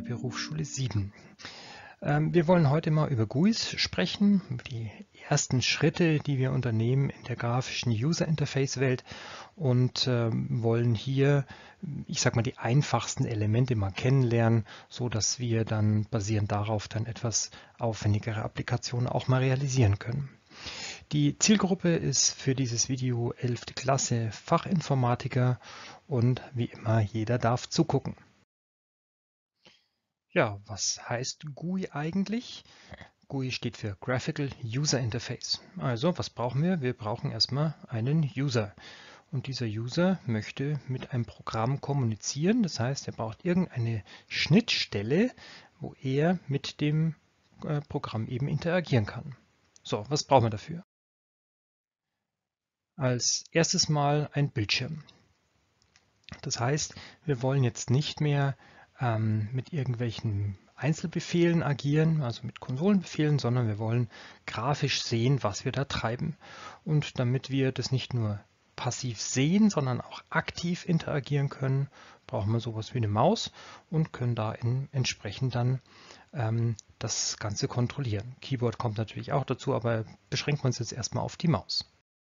der Berufsschule 7. Wir wollen heute mal über GUIs sprechen, über die ersten Schritte, die wir unternehmen in der grafischen User Interface Welt und wollen hier, ich sag mal, die einfachsten Elemente mal kennenlernen, so dass wir dann basierend darauf dann etwas aufwendigere Applikationen auch mal realisieren können. Die Zielgruppe ist für dieses Video 11. Klasse Fachinformatiker und wie immer, jeder darf zugucken. Ja, was heißt GUI eigentlich? GUI steht für Graphical User Interface. Also, was brauchen wir? Wir brauchen erstmal einen User. Und dieser User möchte mit einem Programm kommunizieren. Das heißt, er braucht irgendeine Schnittstelle, wo er mit dem Programm eben interagieren kann. So, was brauchen wir dafür? Als erstes mal ein Bildschirm. Das heißt, wir wollen jetzt nicht mehr mit irgendwelchen Einzelbefehlen agieren, also mit Konsolenbefehlen, sondern wir wollen grafisch sehen, was wir da treiben. Und damit wir das nicht nur passiv sehen, sondern auch aktiv interagieren können, brauchen wir sowas wie eine Maus und können da entsprechend dann das Ganze kontrollieren. Keyboard kommt natürlich auch dazu, aber beschränken wir uns jetzt erstmal auf die Maus.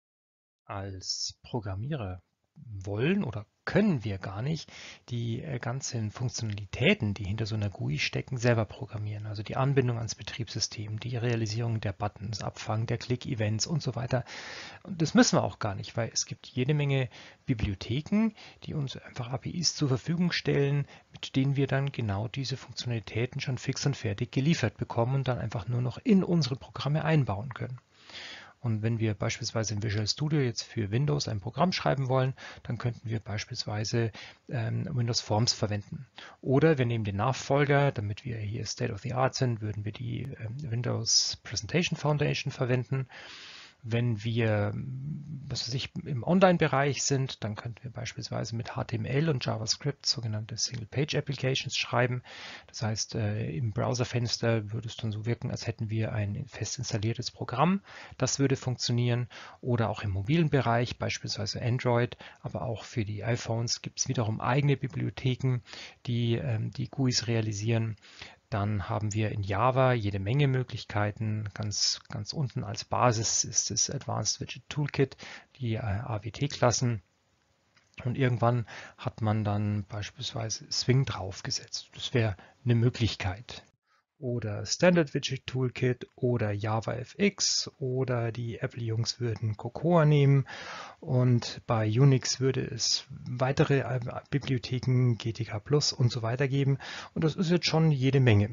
Als Programmierer wollen oder können wir gar nicht die ganzen Funktionalitäten, die hinter so einer GUI stecken, selber programmieren. Also die Anbindung ans Betriebssystem, die Realisierung der Buttons, Abfangen der Click-Events und so weiter. Und das müssen wir auch gar nicht, weil es gibt jede Menge Bibliotheken, die uns einfach APIs zur Verfügung stellen, mit denen wir dann genau diese Funktionalitäten schon fix und fertig geliefert bekommen und dann einfach nur noch in unsere Programme einbauen können. Und wenn wir beispielsweise im Visual Studio jetzt für Windows ein Programm schreiben wollen, dann könnten wir beispielsweise Windows Forms verwenden. Oder wir nehmen den Nachfolger, damit wir hier State of the Art sind, würden wir die Windows Presentation Foundation verwenden. Wenn wir, was weiß ich, im Online-Bereich sind, dann könnten wir beispielsweise mit HTML und JavaScript sogenannte Single-Page-Applications schreiben. Das heißt, im Browserfenster würde es dann so wirken, als hätten wir ein fest installiertes Programm. Das würde funktionieren. Oder auch im mobilen Bereich, beispielsweise Android, aber auch für die iPhones gibt es wiederum eigene Bibliotheken, die die GUIs realisieren. Dann haben wir in Java jede Menge Möglichkeiten. Ganz unten als Basis ist das Advanced Widget Toolkit, die AWT-Klassen. Und irgendwann hat man dann beispielsweise Swing draufgesetzt. Das wäre eine Möglichkeit. Oder Standard Widget Toolkit oder JavaFX oder die Apple-Jungs würden Cocoa nehmen und bei Unix würde es weitere Bibliotheken, GTK Plus und so weiter geben und das ist jetzt schon jede Menge.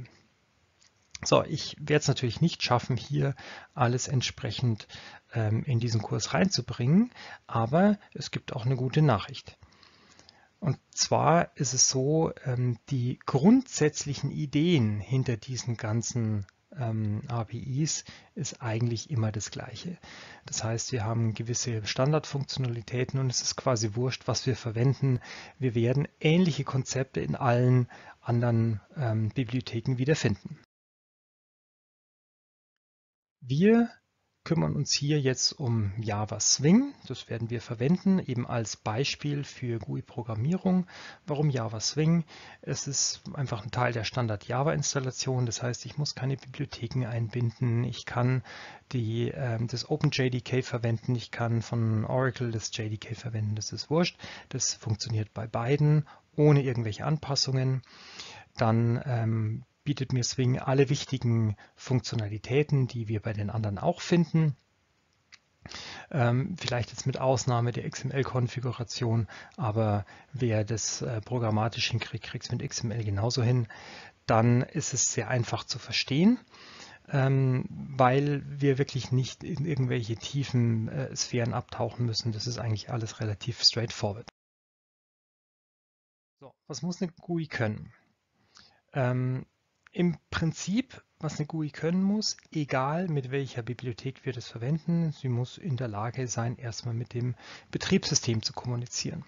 So, ich werde es natürlich nicht schaffen, hier alles entsprechend in diesen Kurs reinzubringen, aber es gibt auch eine gute Nachricht. Und zwar ist es so, die grundsätzlichen Ideen hinter diesen ganzen APIs ist eigentlich immer das Gleiche. Das heißt, wir haben gewisse Standardfunktionalitäten und es ist quasi wurscht, was wir verwenden. Wir werden ähnliche Konzepte in allen anderen Bibliotheken wiederfinden. Wir kümmern uns hier jetzt um Java Swing. Das werden wir verwenden, eben als Beispiel für GUI-Programmierung. Warum Java Swing? Es ist einfach ein Teil der Standard-Java-Installation. Das heißt, ich muss keine Bibliotheken einbinden. Ich kann das OpenJDK verwenden. Ich kann von Oracle das JDK verwenden. Das ist wurscht. Das funktioniert bei beiden ohne irgendwelche Anpassungen. Dann bietet mir Swing alle wichtigen Funktionalitäten, die wir bei den anderen auch finden. Vielleicht jetzt mit Ausnahme der XML-Konfiguration, aber wer das programmatisch hinkriegt, kriegt es mit XML genauso hin. Dann ist es sehr einfach zu verstehen, weil wir wirklich nicht in irgendwelche tiefen Sphären abtauchen müssen. Das ist eigentlich alles relativ straightforward. So, was muss eine GUI können? Im Prinzip, was eine GUI können muss, egal mit welcher Bibliothek wir das verwenden, sie muss in der Lage sein, erstmal mit dem Betriebssystem zu kommunizieren.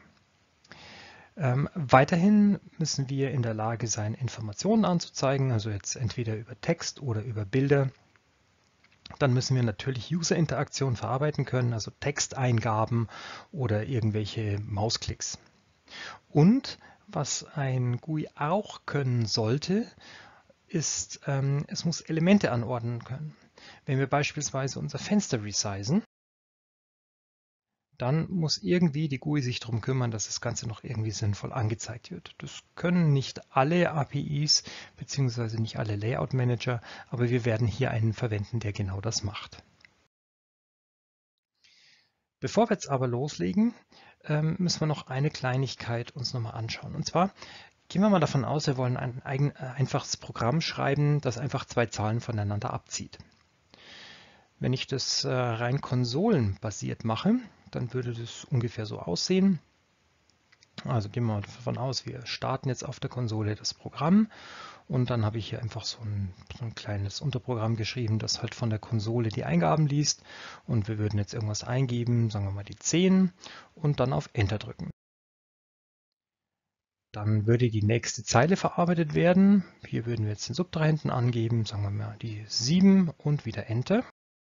Weiterhin müssen wir in der Lage sein, Informationen anzuzeigen, also jetzt entweder über Text oder über Bilder. Dann müssen wir natürlich User-Interaktion verarbeiten können, also Texteingaben oder irgendwelche Mausklicks. Und was ein GUI auch können sollte, ist, es muss Elemente anordnen können. Wenn wir beispielsweise unser Fenster resizen, dann muss irgendwie die GUI sich darum kümmern, dass das Ganze noch irgendwie sinnvoll angezeigt wird. Das können nicht alle APIs bzw. nicht alle Layout Manager, aber wir werden hier einen verwenden, der genau das macht. Bevor wir jetzt aber loslegen, müssen wir noch eine Kleinigkeit uns nochmal anschauen. Und zwar gehen wir mal davon aus, wir wollen ein einfaches Programm schreiben, das einfach zwei Zahlen voneinander abzieht. Wenn ich das rein konsolenbasiert mache, dann würde das ungefähr so aussehen. Also gehen wir mal davon aus, wir starten jetzt auf der Konsole das Programm und dann habe ich hier einfach so ein kleines Unterprogramm geschrieben, das halt von der Konsole die Eingaben liest und wir würden jetzt irgendwas eingeben, sagen wir mal die 10 und dann auf Enter drücken. Dann würde die nächste Zeile verarbeitet werden. Hier würden wir jetzt den Subtrahenten angeben, sagen wir mal die 7 und wieder Enter.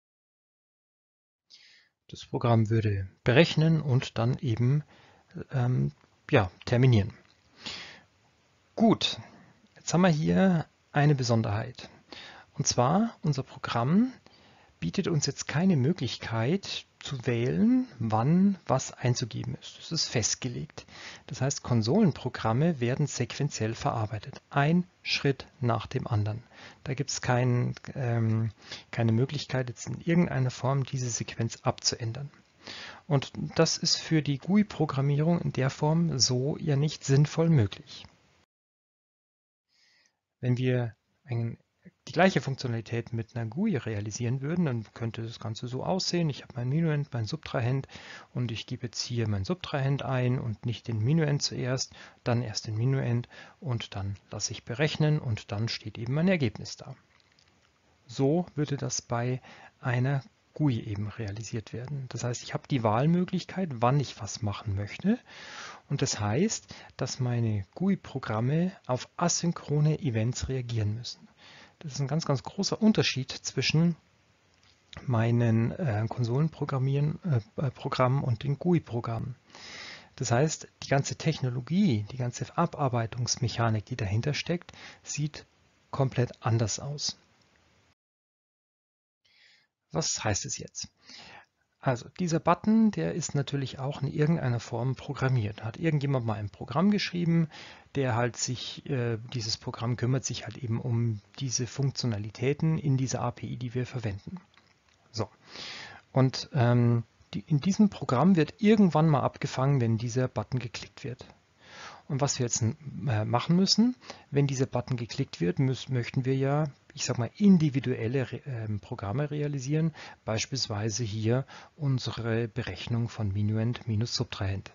Das Programm würde berechnen und dann eben terminieren. Gut, jetzt haben wir hier eine Besonderheit. Und zwar, unser Programm bietet uns jetzt keine Möglichkeit zu wählen, wann was einzugeben ist. Das ist festgelegt. Das heißt, Konsolenprogramme werden sequenziell verarbeitet. Ein Schritt nach dem anderen. Da gibt es keine Möglichkeit, jetzt in irgendeiner Form diese Sequenz abzuändern. Und das ist für die GUI-Programmierung in der Form so ja nicht sinnvoll möglich. Wenn wir die gleiche Funktionalität mit einer GUI realisieren würden, dann könnte das Ganze so aussehen. Ich habe mein Minuend, mein Subtrahend und ich gebe jetzt hier mein Subtrahend ein und nicht den Minuend zuerst, dann erst den Minuend und dann lasse ich berechnen und dann steht eben mein Ergebnis da. So würde das bei einer GUI eben realisiert werden. Das heißt, ich habe die Wahlmöglichkeit, wann ich was machen möchte. Und das heißt, dass meine GUI-Programme auf asynchrone Events reagieren müssen. Das ist ein ganz, ganz großer Unterschied zwischen meinen Konsolenprogrammen und den GUI-Programmen. Das heißt, die ganze Technologie, die ganze Abarbeitungsmechanik, die dahinter steckt, sieht komplett anders aus. Was heißt es jetzt? Also dieser Button, der ist natürlich auch in irgendeiner Form programmiert. Hat irgendjemand mal ein Programm geschrieben, der halt dieses Programm kümmert sich halt eben um diese Funktionalitäten in dieser API, die wir verwenden. So. Und in diesem Programm wird irgendwann mal abgefangen, wenn dieser Button geklickt wird. Und was wir jetzt machen müssen, wenn dieser Button geklickt wird, möchten wir ja, ich sag mal, individuelle Programme realisieren, beispielsweise hier unsere Berechnung von Minuend minus Subtrahend.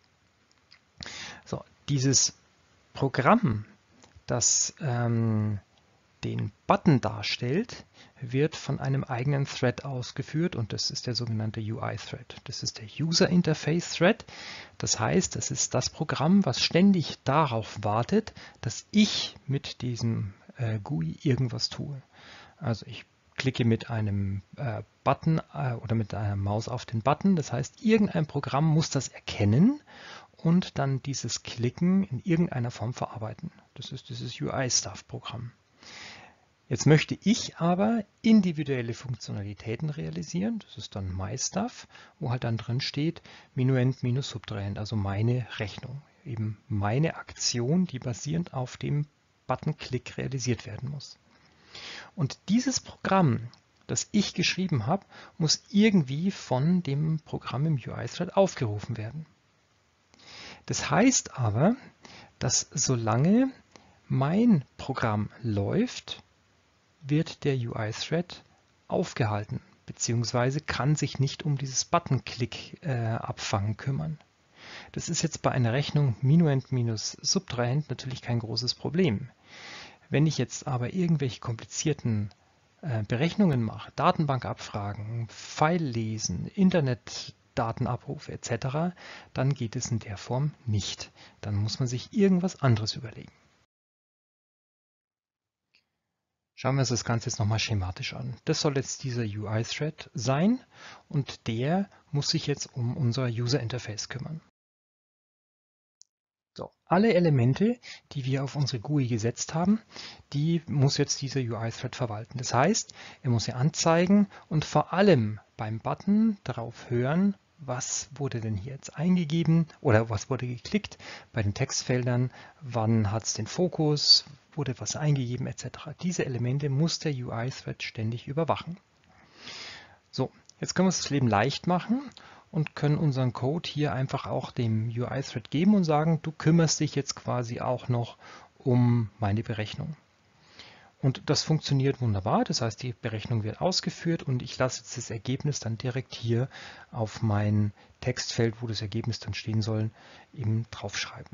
So, dieses Programm, das den Button darstellt, wird von einem eigenen Thread ausgeführt und das ist der sogenannte UI-Thread. Das ist der User Interface Thread. Das heißt, das ist das Programm, was ständig darauf wartet, dass ich mit diesem GUI irgendwas tue. Also ich klicke mit einem Button oder mit einer Maus auf den Button. Das heißt, irgendein Programm muss das erkennen und dann dieses Klicken in irgendeiner Form verarbeiten. Das ist dieses UI-Stuff-Programm. Jetzt möchte ich aber individuelle Funktionalitäten realisieren. Das ist dann MyStuff, wo halt dann drin steht Minuend minus Subtrahend, also meine Rechnung. Eben meine Aktion, die basierend auf dem Button-Klick realisiert werden muss. Und dieses Programm, das ich geschrieben habe, muss irgendwie von dem Programm im UI-Thread aufgerufen werden. Das heißt aber, dass solange mein Programm läuft, wird der UI-Thread aufgehalten, beziehungsweise kann sich nicht um dieses Button-Klick-Abfangen kümmern. Das ist jetzt bei einer Rechnung Minuend minus Subtrahend natürlich kein großes Problem. Wenn ich jetzt aber irgendwelche komplizierten Berechnungen mache, Datenbankabfragen, File lesen, Internetdatenabrufe etc., dann geht es in der Form nicht. Dann muss man sich irgendwas anderes überlegen. Schauen wir uns das Ganze jetzt nochmal schematisch an. Das soll jetzt dieser UI-Thread sein und der muss sich jetzt um unser User Interface kümmern. So, alle Elemente, die wir auf unsere GUI gesetzt haben, die muss jetzt dieser UI-Thread verwalten. Das heißt, er muss sie anzeigen und vor allem beim Button darauf hören, was wurde denn hier jetzt eingegeben oder was wurde geklickt bei den Textfeldern, wann hat es den Fokus, wurde was eingegeben etc. Diese Elemente muss der UI-Thread ständig überwachen. So, jetzt können wir uns das Leben leicht machen und können unseren Code hier einfach auch dem UI-Thread geben und sagen, du kümmerst dich jetzt quasi auch noch um meine Berechnung. Und das funktioniert wunderbar, das heißt, die Berechnung wird ausgeführt und ich lasse jetzt das Ergebnis dann direkt hier auf mein Textfeld, wo das Ergebnis dann stehen soll, eben draufschreiben.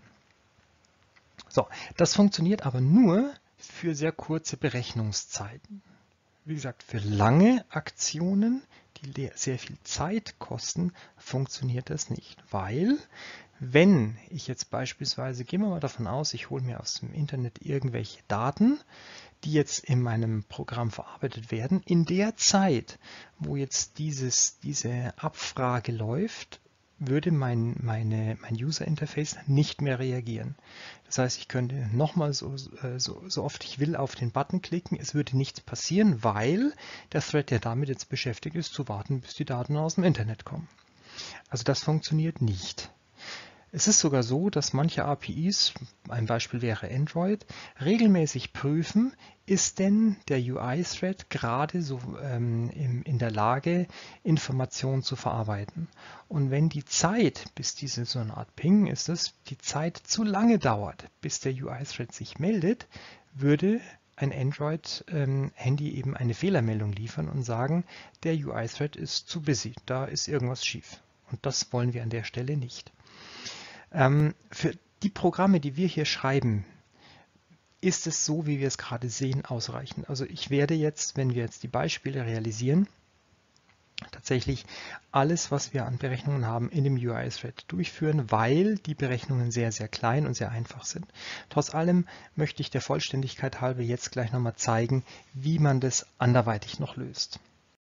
So, das funktioniert aber nur für sehr kurze Berechnungszeiten. Wie gesagt, für lange Aktionen, die sehr viel Zeit kosten, funktioniert das nicht, weil wenn ich jetzt beispielsweise, gehen wir mal davon aus, ich hole mir aus dem Internet irgendwelche Daten, die jetzt in meinem Programm verarbeitet werden, in der Zeit, wo jetzt diese Abfrage läuft, würde mein User Interface nicht mehr reagieren. Das heißt, ich könnte nochmal so oft ich will auf den Button klicken, es würde nichts passieren, weil der Thread, der damit jetzt beschäftigt ist, zu warten, bis die Daten aus dem Internet kommen. Also das funktioniert nicht. Es ist sogar so, dass manche APIs, ein Beispiel wäre Android, regelmäßig prüfen, ist denn der UI-Thread gerade so in der Lage, Informationen zu verarbeiten. Und wenn die Zeit, bis diese so eine Art Ping ist es, die Zeit zu lange dauert, bis der UI-Thread sich meldet, würde ein Android-Handy eben eine Fehlermeldung liefern und sagen, der UI-Thread ist zu busy, da ist irgendwas schief. Und das wollen wir an der Stelle nicht. Für die Programme, die wir hier schreiben, ist es so, wie wir es gerade sehen, ausreichend. Also ich werde jetzt, wenn wir jetzt die Beispiele realisieren, tatsächlich alles, was wir an Berechnungen haben, in dem UI-Thread durchführen, weil die Berechnungen sehr, sehr klein und sehr einfach sind. Trotz allem möchte ich der Vollständigkeit halber jetzt gleich nochmal zeigen, wie man das anderweitig noch löst.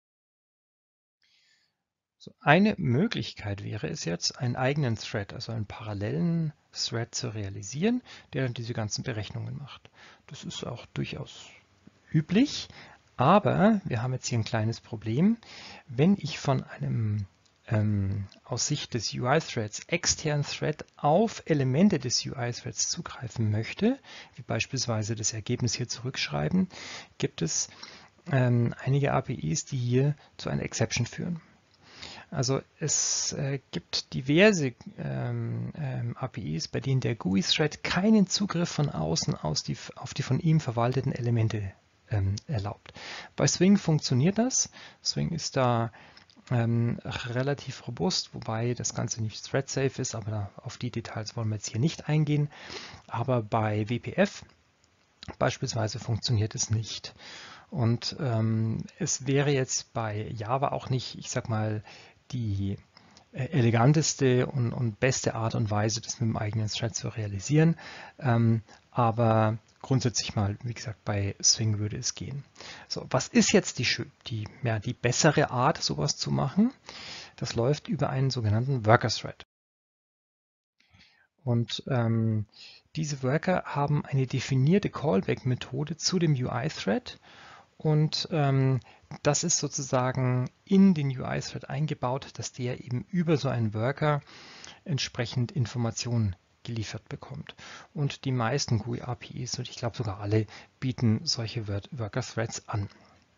So, eine Möglichkeit wäre es jetzt, einen eigenen Thread, also einen parallelen Thread zu realisieren, der dann diese ganzen Berechnungen macht. Das ist auch durchaus üblich, aber wir haben jetzt hier ein kleines Problem. Wenn ich von einem aus Sicht des UI-Threads externen Thread auf Elemente des UI-Threads zugreifen möchte, wie beispielsweise das Ergebnis hier zurückschreiben, gibt es einige APIs, die hier zu einer Exception führen. Also es gibt diverse APIs, bei denen der GUI-Thread keinen Zugriff von außen auf die von ihm verwalteten Elemente erlaubt. Bei Swing funktioniert das. Swing ist da relativ robust, wobei das Ganze nicht thread-safe ist, aber auf die Details wollen wir jetzt hier nicht eingehen. Aber bei WPF beispielsweise funktioniert es nicht. Und es wäre jetzt bei Java auch nicht, ich sag mal, die eleganteste und beste Art und Weise, das mit dem eigenen Thread zu realisieren. Aber grundsätzlich mal, wie gesagt, bei Swing würde es gehen. So, was ist jetzt die bessere Art, sowas zu machen? Das läuft über einen sogenannten Worker Thread. Und diese Worker haben eine definierte Callback-Methode zu dem UI-Thread. Und das ist sozusagen in den UI-Thread eingebaut, dass der eben über so einen Worker entsprechend Informationen geliefert bekommt. Und die meisten GUI-APIs, und ich glaube sogar alle, bieten solche Worker-Threads an.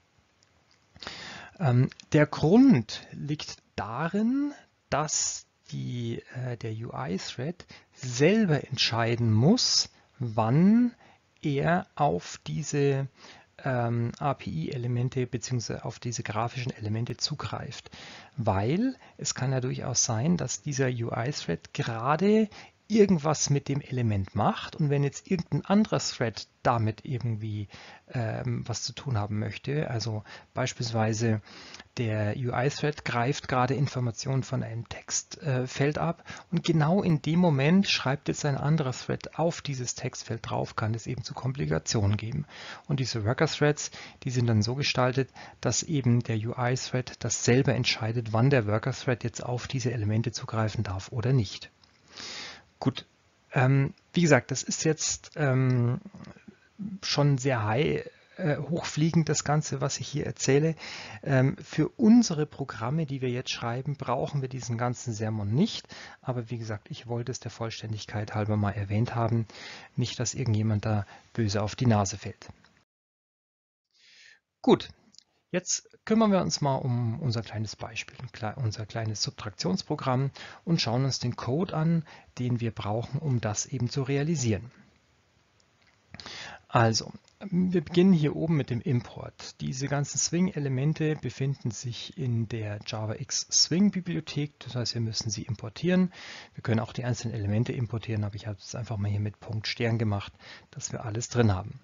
Der Grund liegt darin, dass der UI-Thread selber entscheiden muss, wann er auf diese API-Elemente bzw. auf diese grafischen Elemente zugreift. Weil es kann ja durchaus sein, dass dieser UI-Thread gerade irgendwas mit dem Element macht und wenn jetzt irgendein anderer Thread damit irgendwie was zu tun haben möchte, also beispielsweise der UI-Thread greift gerade Informationen von einem Textfeld ab und genau in dem Moment schreibt jetzt ein anderer Thread auf dieses Textfeld drauf, kann es eben zu Komplikationen geben. Und diese Worker-Threads, die sind dann so gestaltet, dass eben der UI-Thread das selber entscheidet, wann der Worker-Thread jetzt auf diese Elemente zugreifen darf oder nicht. Gut, Wie gesagt, das ist jetzt schon sehr hochfliegend, das Ganze, was ich hier erzähle. Für unsere Programme, die wir jetzt schreiben, brauchen wir diesen ganzen Sermon nicht. Aber wie gesagt, ich wollte es der Vollständigkeit halber mal erwähnt haben. Nicht, dass irgendjemand da böse auf die Nase fällt. Gut, jetzt kümmern wir uns mal um unser kleines Beispiel, unser kleines Subtraktionsprogramm und schauen uns den Code an, den wir brauchen, um das eben zu realisieren. Also, wir beginnen hier oben mit dem Import. Diese ganzen Swing-Elemente befinden sich in der JavaX Swing-Bibliothek, das heißt, wir müssen sie importieren. Wir können auch die einzelnen Elemente importieren, aber ich habe es einfach mal hier mit Punkt Stern gemacht, dass wir alles drin haben.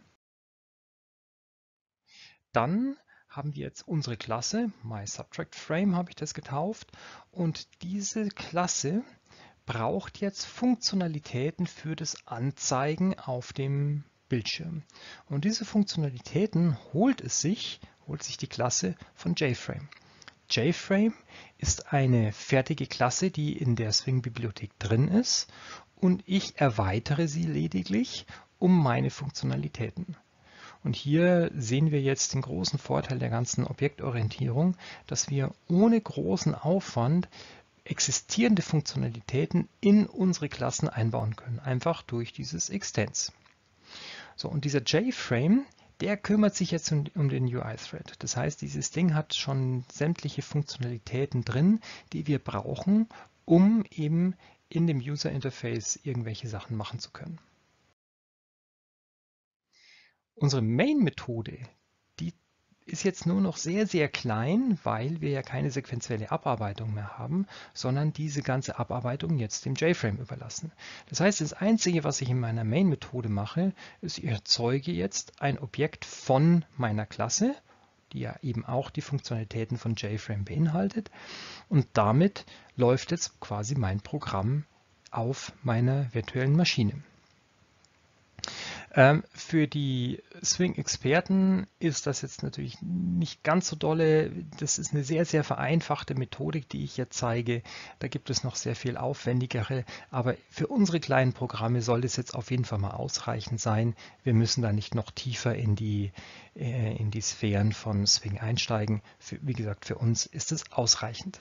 Dann haben wir jetzt unsere Klasse, MySubtractFrame habe ich das getauft, und diese Klasse braucht jetzt Funktionalitäten für das Anzeigen auf dem Bildschirm. Und diese Funktionalitäten holt sich die Klasse von JFrame. JFrame ist eine fertige Klasse, die in der Swing-Bibliothek drin ist, und ich erweitere sie lediglich um meine Funktionalitäten. Und hier sehen wir jetzt den großen Vorteil der ganzen Objektorientierung, dass wir ohne großen Aufwand existierende Funktionalitäten in unsere Klassen einbauen können, einfach durch dieses Extends. So, und dieser JFrame, der kümmert sich jetzt um den UI-Thread. Das heißt, dieses Ding hat schon sämtliche Funktionalitäten drin, die wir brauchen, um eben in dem User Interface irgendwelche Sachen machen zu können. Unsere Main-Methode, die ist jetzt nur noch sehr, sehr klein, weil wir ja keine sequenzielle Abarbeitung mehr haben, sondern diese ganze Abarbeitung jetzt dem JFrame überlassen. Das heißt, das Einzige, was ich in meiner Main-Methode mache, ist, ich erzeuge jetzt ein Objekt von meiner Klasse, die ja eben auch die Funktionalitäten von JFrame beinhaltet, und damit läuft jetzt quasi mein Programm auf meiner virtuellen Maschine. Für die Swing-Experten ist das jetzt natürlich nicht ganz so dolle. Das ist eine sehr, sehr vereinfachte Methodik, die ich jetzt zeige. Da gibt es noch sehr viel aufwendigere, aber für unsere kleinen Programme soll es jetzt auf jeden Fall mal ausreichend sein. Wir müssen da nicht noch tiefer in die Sphären von Swing einsteigen. Wie gesagt, für uns ist es ausreichend.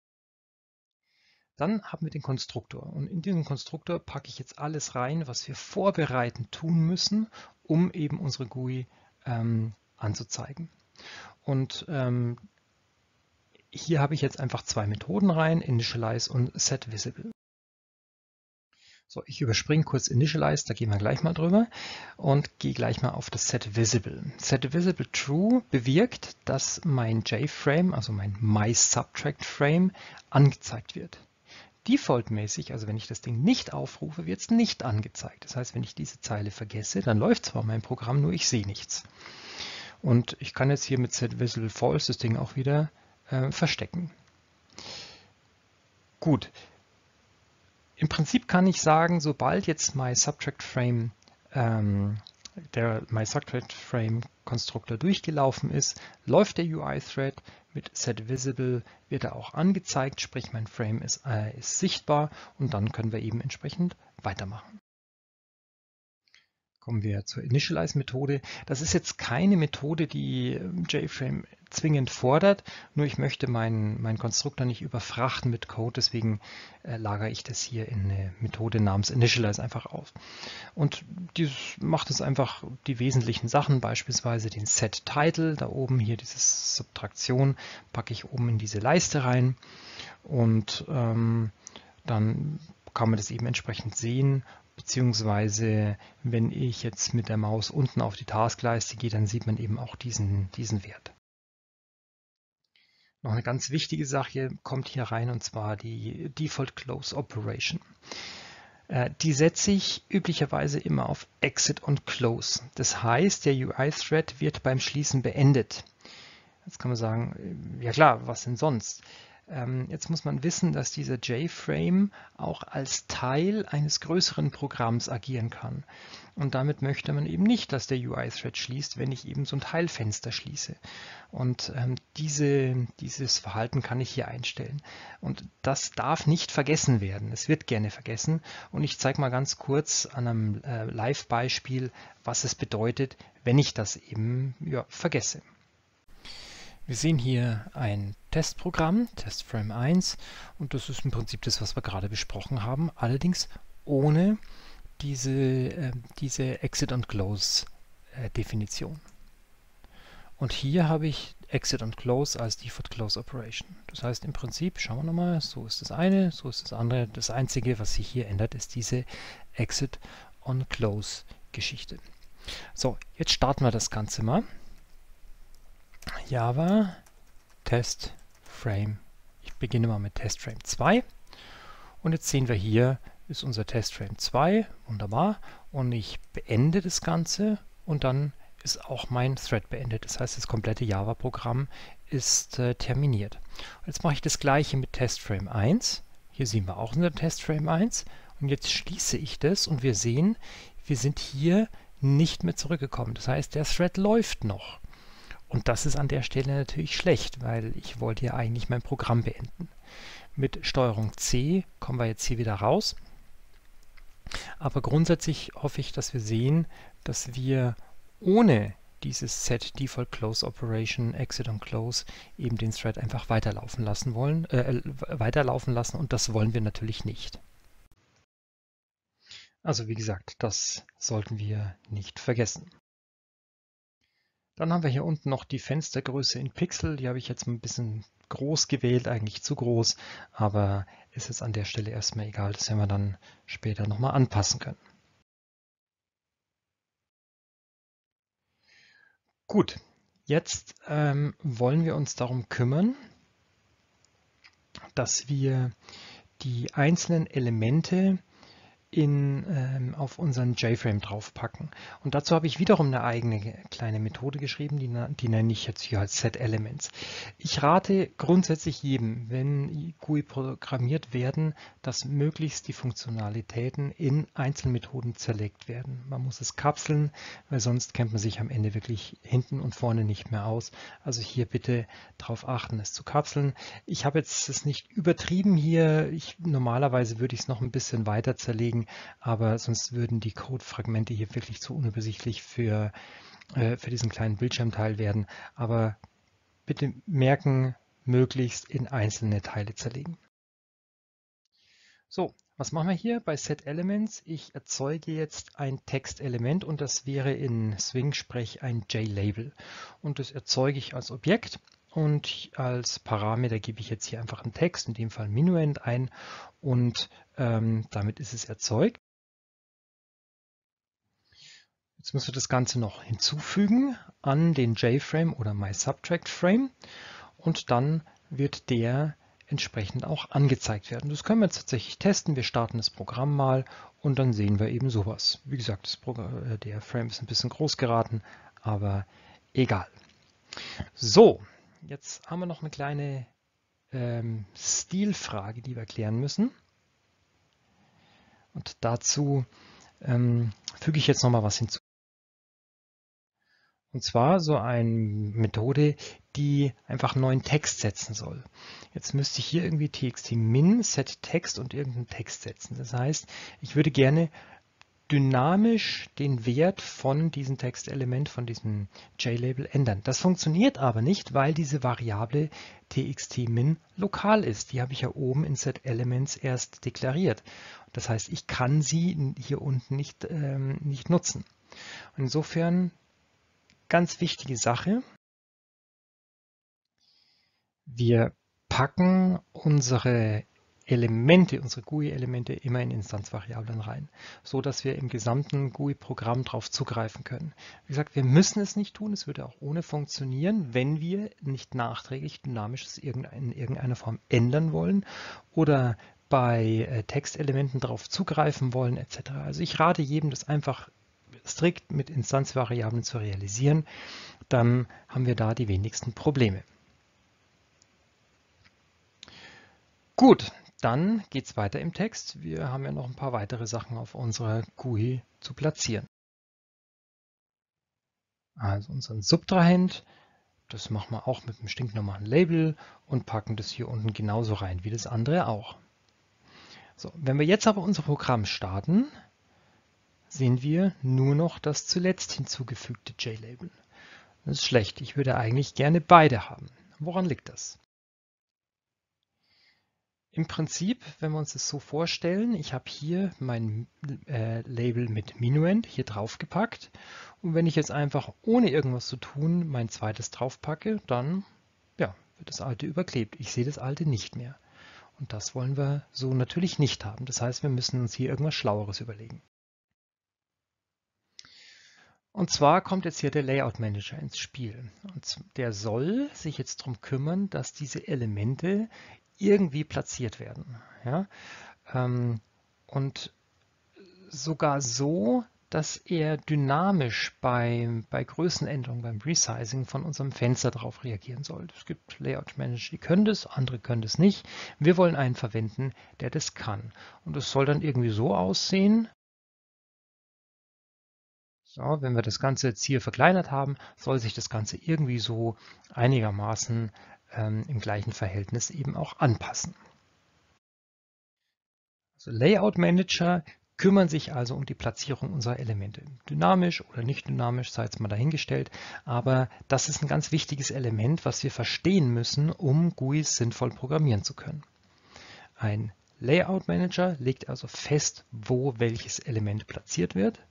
Dann haben wir den Konstruktor, und in diesen Konstruktor packe ich jetzt alles rein, was wir vorbereitend tun müssen, um eben unsere GUI anzuzeigen. Und hier habe ich jetzt einfach zwei Methoden rein, Initialize und SetVisible. So, ich überspringe kurz Initialize, da gehen wir gleich mal drüber und gehe gleich mal auf das SetVisible. SetVisible True bewirkt, dass mein JFrame, also mein MySubtractFrame, angezeigt wird. Defaultmäßig, also wenn ich das Ding nicht aufrufe, wird es nicht angezeigt. Das heißt, wenn ich diese Zeile vergesse, dann läuft zwar mein Programm, nur ich sehe nichts. Und ich kann jetzt hier mit SetVisible False das Ding auch wieder verstecken. Gut. Im Prinzip kann ich sagen, sobald jetzt MySubtractFrame der MySubtractFrame-Konstruktor durchgelaufen ist, läuft der UI-Thread. Mit SetVisible wird er auch angezeigt, sprich mein Frame ist sichtbar, und dann können wir eben entsprechend weitermachen. Kommen wir zur Initialize-Methode. Das ist jetzt keine Methode, die JFrame zwingend fordert, nur ich möchte meinen Konstruktor nicht überfrachten mit Code, deswegen lagere ich das hier in eine Methode namens Initialize einfach auf. Und dies macht es einfach die wesentlichen Sachen, beispielsweise den Set-Title, da oben hier diese Subtraktion, packe ich oben in diese Leiste rein, und dann kann man das eben entsprechend sehen. Beziehungsweise, wenn ich jetzt mit der Maus unten auf die Taskleiste gehe, dann sieht man eben auch diesen Wert. Noch eine ganz wichtige Sache kommt hier rein, und zwar die Default Close Operation. Die setze ich üblicherweise immer auf Exit und Close. Das heißt, der UI-Thread wird beim Schließen beendet. Jetzt kann man sagen, ja klar, was denn sonst? Jetzt muss man wissen, dass dieser JFrame auch als Teil eines größeren Programms agieren kann. Und damit möchte man eben nicht, dass der UI-Thread schließt, wenn ich eben so ein Teilfenster schließe. Und dieses Verhalten kann ich hier einstellen. Und das darf nicht vergessen werden. Es wird gerne vergessen. Und ich zeige mal ganz kurz an einem Live-Beispiel, was es bedeutet, wenn ich das eben vergesse. Wir sehen hier ein Testprogramm, TestFrame 1, und das ist im Prinzip das, was wir gerade besprochen haben, allerdings ohne diese Exit und Close Definition. Und hier habe ich Exit und Close als Default Close Operation. Das heißt im Prinzip, schauen wir nochmal, so ist das eine, so ist das andere. Das Einzige, was sich hier ändert, ist diese Exit und Close Geschichte. So, jetzt starten wir das Ganze mal. Java Test Frame. Ich beginne mal mit Test Frame 2 und jetzt sehen wir hier ist unser Test Frame 2, wunderbar, und ich beende das Ganze und dann ist auch mein Thread beendet. Das heißt, das komplette Java-Programm ist terminiert. Jetzt mache ich das gleiche mit Test Frame 1. Hier sehen wir auch unser Test Frame 1 und jetzt schließe ich das und wir sehen, wir sind hier nicht mehr zurückgekommen. Das heißt, der Thread läuft noch. Und das ist an der Stelle natürlich schlecht, weil ich wollte ja eigentlich mein Programm beenden. Mit STRG C kommen wir jetzt hier wieder raus. Aber grundsätzlich hoffe ich, dass wir sehen, dass wir ohne dieses Set Default Close Operation, Exit und Close, eben den Thread einfach weiterlaufen lassen wollen, und das wollen wir natürlich nicht. Also wie gesagt, das sollten wir nicht vergessen. Dann haben wir hier unten noch die Fenstergröße in Pixel. Die habe ich jetzt ein bisschen groß gewählt, eigentlich zu groß, aber ist jetzt an der Stelle erstmal egal. Das werden wir dann später nochmal anpassen können. Gut, jetzt wollen wir uns darum kümmern, dass wir die einzelnen Elemente auf unseren JFrame draufpacken. Und dazu habe ich wiederum eine eigene kleine Methode geschrieben, die nenne ich jetzt hier als Set-Elements. Ich rate grundsätzlich jedem, wenn GUI programmiert werden, dass möglichst die Funktionalitäten in Einzelmethoden zerlegt werden. Man muss es kapseln, weil sonst kennt man sich am Ende wirklich hinten und vorne nicht mehr aus. Also hier bitte darauf achten, es zu kapseln. Ich habe jetzt es nicht übertrieben hier. Normalerweise würde ich es noch ein bisschen weiter zerlegen, aber sonst würden die Codefragmente hier wirklich zu unübersichtlich für diesen kleinen Bildschirmteil werden. Aber bitte merken, möglichst in einzelne Teile zerlegen. So, was machen wir hier bei SetElements? Ich erzeuge jetzt ein Textelement und das wäre in Swing-Sprech ein JLabel. Und das erzeuge ich als Objekt. Und als Parameter gebe ich jetzt hier einfach einen Text, in dem Fall Minuend ein, und damit ist es erzeugt. Jetzt müssen wir das Ganze noch hinzufügen an den JFrame oder MySubtractFrame und dann wird der entsprechend auch angezeigt werden. Das können wir jetzt tatsächlich testen. Wir starten das Programm mal und dann sehen wir eben sowas. Wie gesagt, der Frame ist ein bisschen groß geraten, aber egal. So. Jetzt haben wir noch eine kleine Stilfrage, die wir klären müssen. Und dazu füge ich jetzt noch mal was hinzu. Und zwar so eine Methode, die einfach einen neuen Text setzen soll. Jetzt müsste ich hier irgendwie txt-min, set Text und irgendeinen Text setzen. Das heißt, ich würde gerne dynamisch den Wert von diesem Textelement, von diesem JLabel ändern. Das funktioniert aber nicht, weil diese Variable txt-min lokal ist. Die habe ich ja oben in SetElements erst deklariert. Das heißt, ich kann sie hier unten nicht nutzen. Insofern ganz wichtige Sache. Wir packen unsere Elemente, unsere GUI-Elemente immer in Instanzvariablen rein, so dass wir im gesamten GUI-Programm darauf zugreifen können. Wie gesagt, wir müssen es nicht tun, es würde auch ohne funktionieren, wenn wir nicht nachträglich Dynamisches in irgendeiner Form ändern wollen oder bei Textelementen darauf zugreifen wollen etc. Also ich rate jedem, das einfach strikt mit Instanzvariablen zu realisieren, dann haben wir da die wenigsten Probleme. Gut, dann geht es weiter im Text. Wir haben ja noch ein paar weitere Sachen auf unserer GUI zu platzieren. Also unseren Subtrahend, das machen wir auch mit einem stinknormalen Label und packen das hier unten genauso rein wie das andere auch. So, wenn wir jetzt aber unser Programm starten, sehen wir nur noch das zuletzt hinzugefügte JLabel. Das ist schlecht. Ich würde eigentlich gerne beide haben. Woran liegt das? Im Prinzip, wenn wir uns das so vorstellen, ich habe hier mein Label mit Minuend hier drauf gepackt und wenn ich jetzt einfach ohne irgendwas zu tun mein zweites drauf packe, dann ja, wird das alte überklebt. Ich sehe das alte nicht mehr. Und das wollen wir so natürlich nicht haben. Das heißt, wir müssen uns hier irgendwas Schlaueres überlegen. Und zwar kommt jetzt hier der Layout Manager ins Spiel. Und der soll sich jetzt darum kümmern, dass diese Elemente irgendwie platziert werden. Ja? Und sogar so, dass er dynamisch bei Größenänderungen, beim Resizing von unserem Fenster darauf reagieren soll. Es gibt Layout Manager, die können das, andere können das nicht. Wir wollen einen verwenden, der das kann. Und es soll dann irgendwie so aussehen. So, wenn wir das Ganze jetzt hier verkleinert haben, soll sich das Ganze irgendwie so einigermaßen im gleichen Verhältnis eben auch anpassen. Also Layout Manager kümmern sich also um die Platzierung unserer Elemente. Dynamisch oder nicht dynamisch, sei jetzt mal dahingestellt, aber das ist ein ganz wichtiges Element, was wir verstehen müssen, um GUIs sinnvoll programmieren zu können. Ein Layout Manager legt also fest, wo welches Element platziert wird.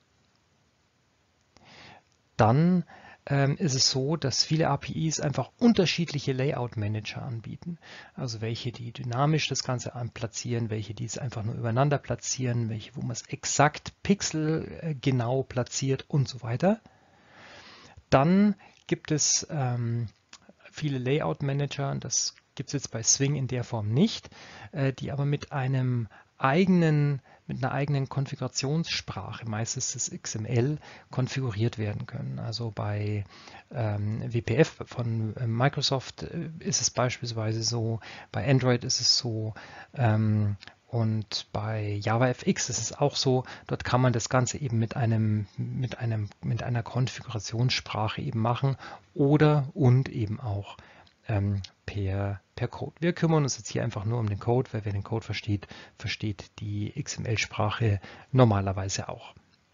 Dann ist es so, dass viele APIs einfach unterschiedliche Layout-Manager anbieten. Also welche, die dynamisch das Ganze platzieren, welche, die es einfach nur übereinander platzieren, welche, wo man es exakt pixelgenau platziert und so weiter. Dann gibt es viele Layout-Manager, und das gibt es jetzt bei Swing in der Form nicht, die aber mit einer eigenen Konfigurationssprache, meistens das XML, konfiguriert werden können. Also bei WPF von Microsoft ist es beispielsweise so, bei Android ist es so und bei JavaFX ist es auch so. Dort kann man das Ganze eben mit einer Konfigurationssprache eben machen oder und eben auch per Code. Wir kümmern uns jetzt hier einfach nur um den Code, weil wer den Code versteht, versteht die XML-Sprache normalerweise auch.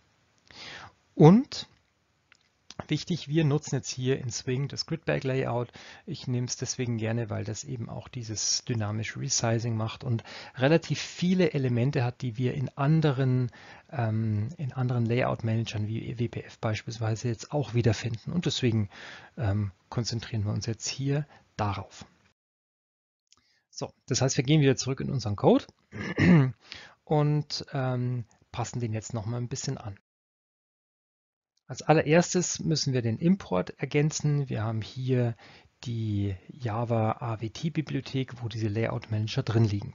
Und wichtig, wir nutzen jetzt hier in Swing das Grid-Bag-Layout. Ich nehme es deswegen gerne, weil das eben auch dieses dynamische Resizing macht und relativ viele Elemente hat, die wir in anderen Layout-Managern wie WPF beispielsweise jetzt auch wiederfinden. Und deswegen konzentrieren wir uns jetzt hier darauf. So, das heißt, wir gehen wieder zurück in unseren Code und passen den jetzt nochmal ein bisschen an. Als allererstes müssen wir den Import ergänzen. Wir haben hier die Java AWT-Bibliothek, wo diese Layout-Manager drin liegen.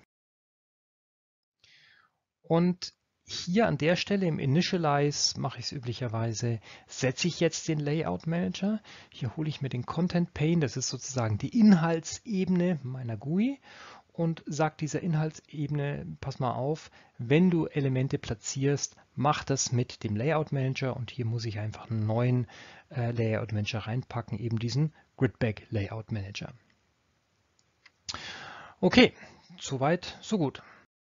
Und hier an der Stelle im Initialize mache ich es üblicherweise, setze ich jetzt den Layout Manager. Hier hole ich mir den Content Pane, das ist sozusagen die Inhaltsebene meiner GUI und sage dieser Inhaltsebene, pass mal auf, wenn du Elemente platzierst, mach das mit dem Layout Manager und hier muss ich einfach einen neuen Layout Manager reinpacken, eben diesen Grid-Bag Layout Manager. Okay, soweit, so gut.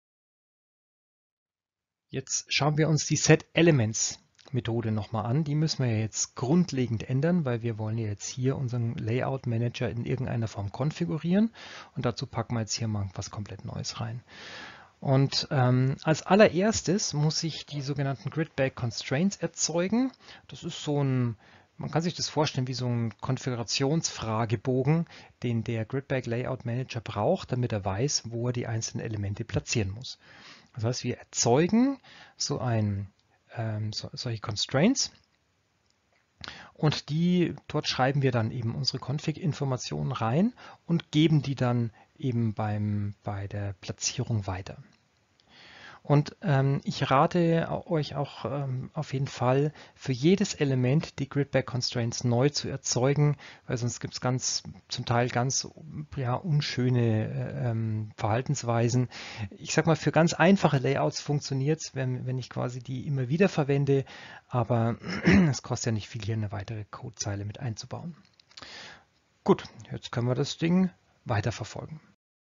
Jetzt schauen wir uns die Set-Elements-Methode nochmal an. Die müssen wir jetzt grundlegend ändern, weil wir wollen ja jetzt hier unseren Layout-Manager in irgendeiner Form konfigurieren. Und dazu packen wir jetzt hier mal was komplett Neues rein. Und als allererstes muss ich die sogenannten Grid-Bag-Constraints erzeugen. Das ist so ein, man kann sich das vorstellen wie so ein Konfigurationsfragebogen, den der Grid-Bag Layout Manager braucht, damit er weiß, wo er die einzelnen Elemente platzieren muss. Das heißt, wir erzeugen solche Constraints und dort schreiben wir dann eben unsere Config-Informationen rein und geben die dann eben bei der Platzierung weiter. Und ich rate euch auch auf jeden Fall, für jedes Element die Grid by Constraints neu zu erzeugen, weil sonst gibt es zum Teil ganz unschöne Verhaltensweisen. Ich sag mal, für ganz einfache Layouts funktioniert es, wenn ich quasi die immer wieder verwende, aber es kostet ja nicht viel, hier eine weitere Codezeile mit einzubauen. Gut, jetzt können wir das Ding weiterverfolgen.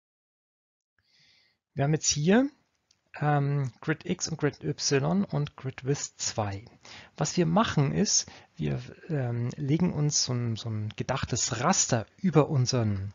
Wir haben jetzt hier Grid X und Grid Y und Grid Width 2. Was wir machen ist, wir legen uns so ein gedachtes Raster über unseren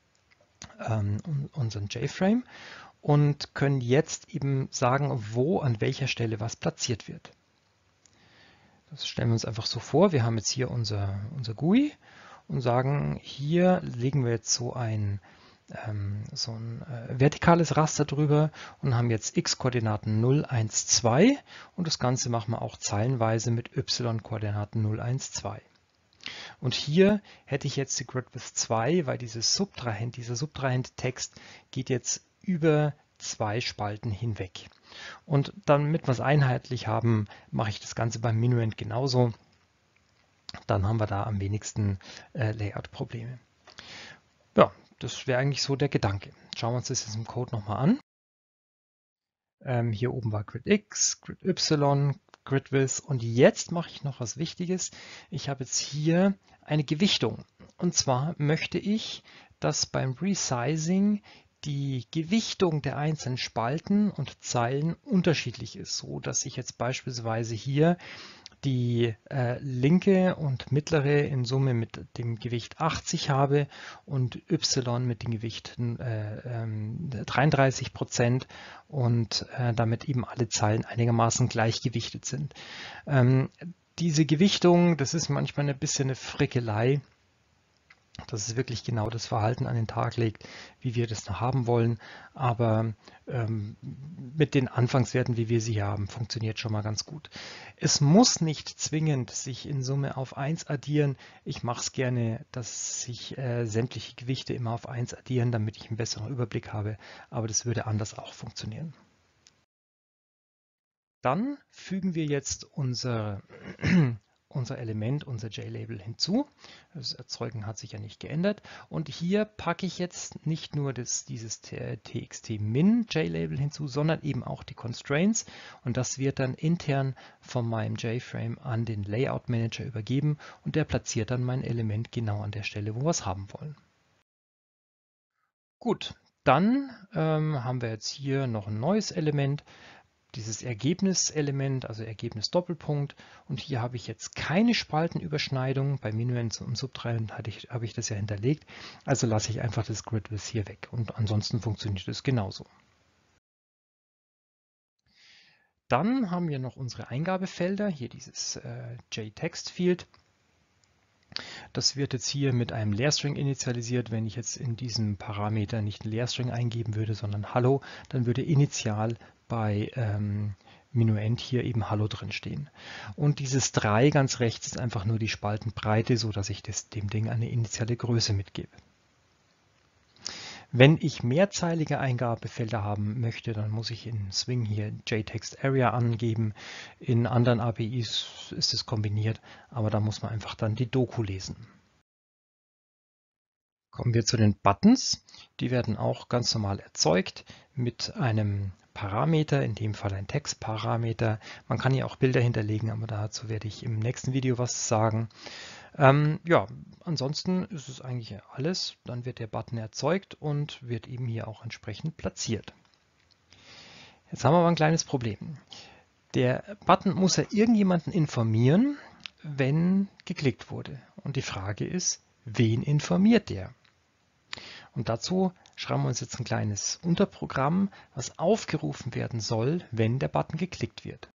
JFrame und können jetzt eben sagen, wo an welcher Stelle was platziert wird. Das stellen wir uns einfach so vor. Wir haben jetzt hier unser GUI und sagen, hier legen wir jetzt so ein vertikales Raster drüber und haben jetzt x-Koordinaten 0, 1, 2 und das Ganze machen wir auch zeilenweise mit y-Koordinaten 0, 1, 2. Und hier hätte ich jetzt die Grid Width 2, weil dieser Subtrahend-Text geht jetzt über 2 Spalten hinweg. Und damit wir es einheitlich haben, mache ich das Ganze beim Minuend genauso. Dann haben wir da am wenigsten Layout-Probleme. Ja, das wäre eigentlich so der Gedanke. Schauen wir uns das jetzt im Code nochmal an. Hier oben war Grid X, Grid Y, Grid Width und jetzt mache ich noch was Wichtiges. Ich habe jetzt hier eine Gewichtung. Und zwar möchte ich, dass beim Resizing die Gewichtung der einzelnen Spalten und Zeilen unterschiedlich ist, so dass ich jetzt beispielsweise hier die linke und mittlere in Summe mit dem Gewicht 80 habe und Y mit dem Gewicht 33% und damit eben alle Zeilen einigermaßen gleichgewichtet sind. Diese Gewichtung, das ist manchmal ein bisschen eine Frickelei, dass es wirklich genau das Verhalten an den Tag legt, wie wir das noch haben wollen. Aber mit den Anfangswerten, wie wir sie hier haben, funktioniert schon mal ganz gut. Es muss nicht zwingend sich in Summe auf 1 addieren. Ich mache es gerne, dass sich sämtliche Gewichte immer auf 1 addieren, damit ich einen besseren Überblick habe. Aber das würde anders auch funktionieren. Dann fügen wir jetzt unser Element, unser JLabel hinzu. Das Erzeugen hat sich ja nicht geändert. Und hier packe ich jetzt nicht nur dieses txt-min JLabel hinzu, sondern eben auch die Constraints. Und das wird dann intern von meinem JFrame an den Layout Manager übergeben und der platziert dann mein Element genau an der Stelle, wo wir es haben wollen. Gut, dann haben wir jetzt hier noch ein neues Element. Dieses Ergebniselement, also Ergebnis Doppelpunkt. Und hier habe ich jetzt keine Spaltenüberschneidung. Bei Minuend und Subtrahend habe ich das ja hinterlegt. Also lasse ich einfach das Grid Width hier weg. Und ansonsten funktioniert es genauso. Dann haben wir noch unsere Eingabefelder. Hier dieses JTextField. Das wird jetzt hier mit einem Leerstring initialisiert. Wenn ich jetzt in diesem Parameter nicht einen Leerstring eingeben würde, sondern Hallo, dann würde initial bei Minuend hier eben Hallo drin stehen. Und dieses 3 ganz rechts ist einfach nur die Spaltenbreite, so dass ich dem Ding eine initiale Größe mitgebe. Wenn ich mehrzeilige Eingabefelder haben möchte, dann muss ich in Swing hier JText Area angeben. In anderen APIs ist es kombiniert, aber da muss man einfach dann die Doku lesen. Kommen wir zu den Buttons. Die werden auch ganz normal erzeugt mit einem Parameter, in dem Fall ein Textparameter. Man kann hier auch Bilder hinterlegen, aber dazu werde ich im nächsten Video was sagen. Ja, ansonsten ist es eigentlich alles. Dann wird der Button erzeugt und wird eben hier auch entsprechend platziert. Jetzt haben wir aber ein kleines Problem. Der Button muss ja irgendjemanden informieren, wenn geklickt wurde. Und die Frage ist, wen informiert der? Und dazu schreiben wir uns jetzt ein kleines Unterprogramm, was aufgerufen werden soll, wenn der Button geklickt wird.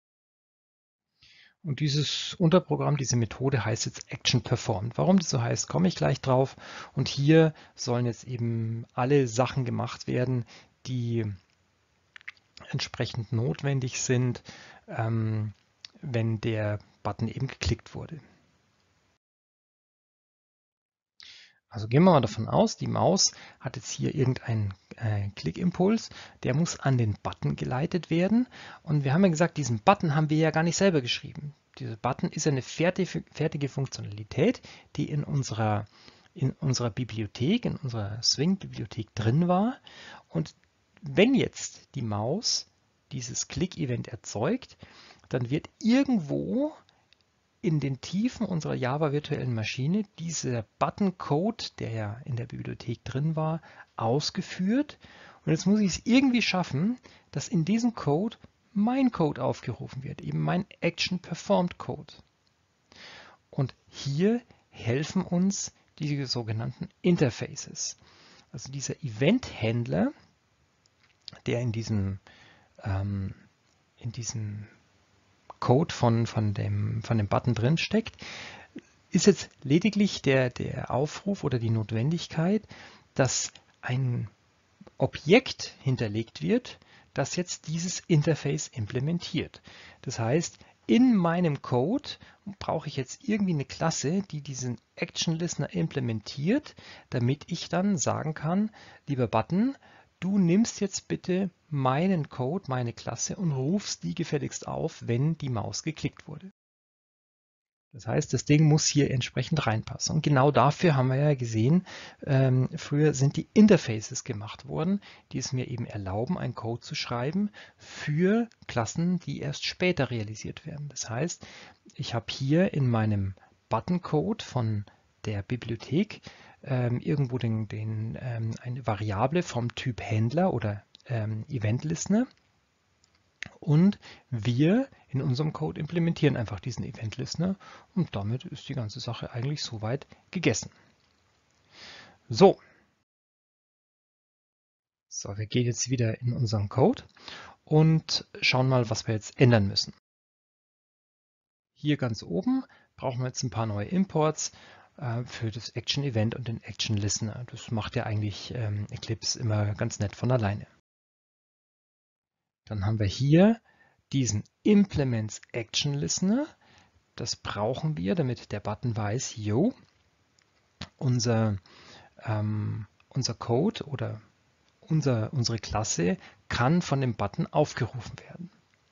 Und dieses Unterprogramm, diese Methode heißt jetzt Action Performed. Warum das so heißt, komme ich gleich drauf. Und hier sollen jetzt eben alle Sachen gemacht werden, die entsprechend notwendig sind, wenn der Button eben geklickt wurde. Also gehen wir mal davon aus, die Maus hat jetzt hier irgendeinen Klickimpuls, der muss an den Button geleitet werden. Und wir haben ja gesagt, diesen Button haben wir ja gar nicht selber geschrieben. Dieser Button ist ja eine fertige Funktionalität, die in unserer Bibliothek, in unserer Swing-Bibliothek drin war. Und wenn jetzt die Maus dieses Click-Event erzeugt, dann wird irgendwo in den Tiefen unserer Java-virtuellen Maschine dieser Button-Code, der ja in der Bibliothek drin war, ausgeführt. Und jetzt muss ich es irgendwie schaffen, dass in diesem Code mein Code aufgerufen wird, eben mein Action-Performed-Code. Und hier helfen uns die sogenannten Interfaces. Also dieser Event-Händler, der in diesem Code von dem Button drin steckt, ist jetzt lediglich der Aufruf oder die Notwendigkeit, dass ein Objekt hinterlegt wird, das jetzt dieses Interface implementiert. Das heißt, in meinem Code brauche ich jetzt irgendwie eine Klasse, die diesen Action Listener implementiert, damit ich dann sagen kann, lieber Button, du nimmst jetzt bitte meinen Code, meine Klasse und rufst die gefälligst auf, wenn die Maus geklickt wurde. Das heißt, das Ding muss hier entsprechend reinpassen. Und genau dafür haben wir ja gesehen, früher sind die Interfaces gemacht worden, die es mir eben erlauben, einen Code zu schreiben für Klassen, die erst später realisiert werden. Das heißt, ich habe hier in meinem Button-Code von der Bibliothek irgendwo eine Variable vom Typ Händler oder Event Listener. Und wir in unserem Code implementieren einfach diesen Event Listener und damit ist die ganze Sache eigentlich soweit gegessen. So, wir gehen jetzt wieder in unseren Code und schauen mal, was wir jetzt ändern müssen. Hier ganz oben brauchen wir jetzt ein paar neue Imports für das Action Event und den Action Listener. Das macht ja eigentlich Eclipse immer ganz nett von alleine. Dann haben wir hier diesen Implements Action Listener. Das brauchen wir, damit der Button weiß, yo, unser Code oder unsere Klasse kann von dem Button aufgerufen werden.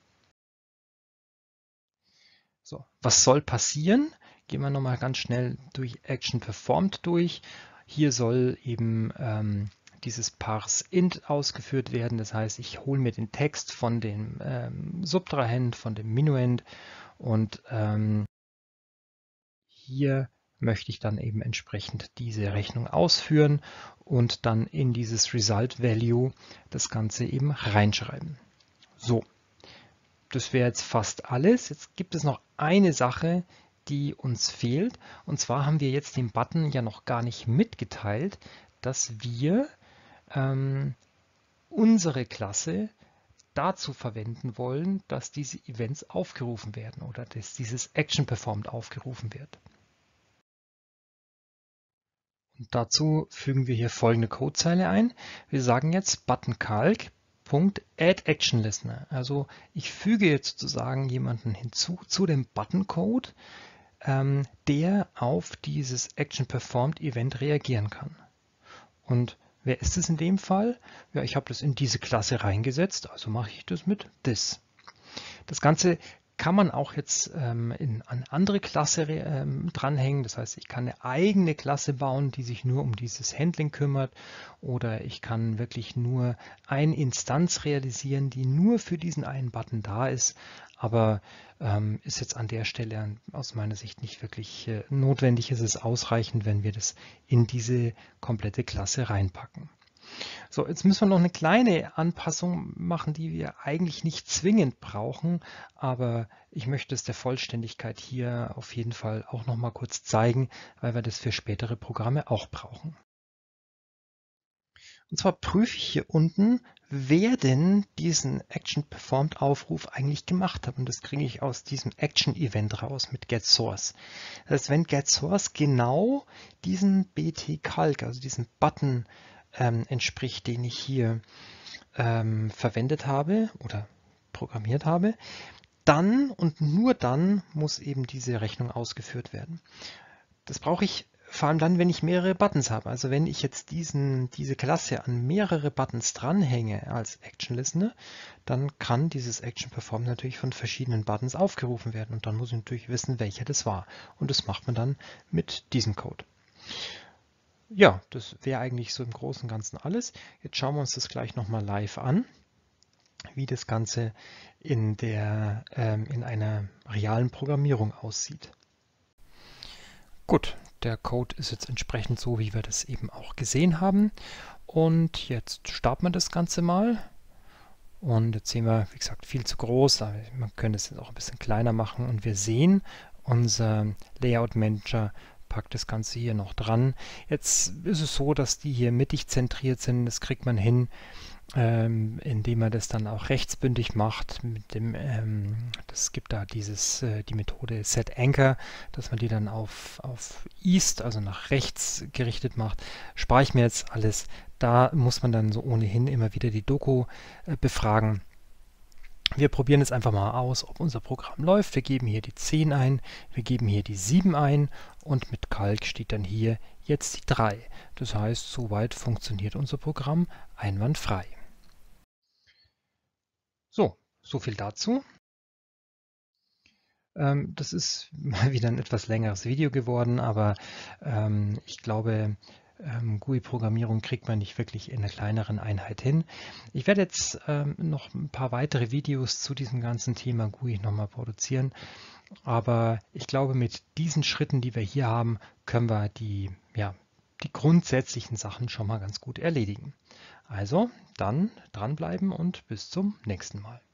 So, was soll passieren? Gehen wir nochmal ganz schnell durch Action Performed durch. Hier soll eben dieses Parse-Int ausgeführt werden. Das heißt, ich hole mir den Text von dem Subtrahend, von dem Minuend und hier möchte ich dann eben entsprechend diese Rechnung ausführen und dann in dieses Result Value das Ganze eben reinschreiben. So, das wäre jetzt fast alles. Jetzt gibt es noch eine Sache, die uns fehlt. Und zwar haben wir jetzt dem Button ja noch gar nicht mitgeteilt, dass wir unsere Klasse dazu verwenden wollen, dass diese Events aufgerufen werden oder dass dieses Action Performed aufgerufen wird. Und dazu fügen wir hier folgende Codezeile ein. Wir sagen jetzt buttonCalc.addActionListener. Also ich füge jetzt sozusagen jemanden hinzu zu dem Button-Code, der auf dieses Action Performed Event reagieren kann. Und wer ist es in dem Fall? Ja, ich habe das in diese Klasse reingesetzt, also mache ich das mit this. Das Ganze kann man auch jetzt an andere Klasse dranhängen. Das heißt, ich kann eine eigene Klasse bauen, die sich nur um dieses Handling kümmert, oder ich kann wirklich nur eine Instanz realisieren, die nur für diesen einen Button da ist, aber ist jetzt an der Stelle aus meiner Sicht nicht wirklich notwendig. Es ist ausreichend, wenn wir das in diese komplette Klasse reinpacken. So, jetzt müssen wir noch eine kleine Anpassung machen, die wir eigentlich nicht zwingend brauchen, aber ich möchte es der Vollständigkeit hier auf jeden Fall auch noch mal kurz zeigen, weil wir das für spätere Programme auch brauchen. Und zwar prüfe ich hier unten, wer denn diesen Action Performed Aufruf eigentlich gemacht hat. Und das kriege ich aus diesem Action Event raus mit getSource. Das heißt, wenn getSource genau diesen BT-Calc, also diesen Button entspricht, den ich hier verwendet habe oder programmiert habe, dann und nur dann muss eben diese Rechnung ausgeführt werden. Das brauche ich vor allem dann, wenn ich mehrere Buttons habe. Also wenn ich jetzt diese Klasse an mehrere Buttons dranhänge als Action Listener, dann kann dieses Action Perform natürlich von verschiedenen Buttons aufgerufen werden. Und dann muss ich natürlich wissen, welcher das war. Und das macht man dann mit diesem Code. Ja, das wäre eigentlich so im Großen und Ganzen alles. Jetzt schauen wir uns das gleich nochmal live an, wie das Ganze in einer realen Programmierung aussieht. Gut, der Code ist jetzt entsprechend so, wie wir das eben auch gesehen haben. Und jetzt starten wir das Ganze mal. Und jetzt sehen wir, wie gesagt, viel zu groß. Aber man könnte es jetzt auch ein bisschen kleiner machen. Und wir sehen, unser Layout Manager packt das Ganze hier noch dran. Jetzt ist es so, dass die hier mittig zentriert sind. Das kriegt man hin, indem man das dann auch rechtsbündig macht. Das gibt da die Methode setAnchor, dass man die dann auf East, also nach rechts gerichtet macht. Spare ich mir jetzt alles. Da muss man dann so ohnehin immer wieder die Doku befragen. Wir probieren jetzt einfach mal aus, ob unser Programm läuft. Wir geben hier die 10 ein, wir geben hier die 7 ein und mit Calc steht dann hier jetzt die 3. Das heißt, soweit funktioniert unser Programm einwandfrei. So viel dazu. Das ist mal wieder ein etwas längeres Video geworden, aber ich glaube, GUI-Programmierung kriegt man nicht wirklich in einer kleineren Einheit hin. Ich werde jetzt noch ein paar weitere Videos zu diesem ganzen Thema GUI nochmal produzieren, aber ich glaube, mit diesen Schritten, die wir hier haben, können wir die grundsätzlichen Sachen schon mal ganz gut erledigen. Also dann dranbleiben und bis zum nächsten Mal.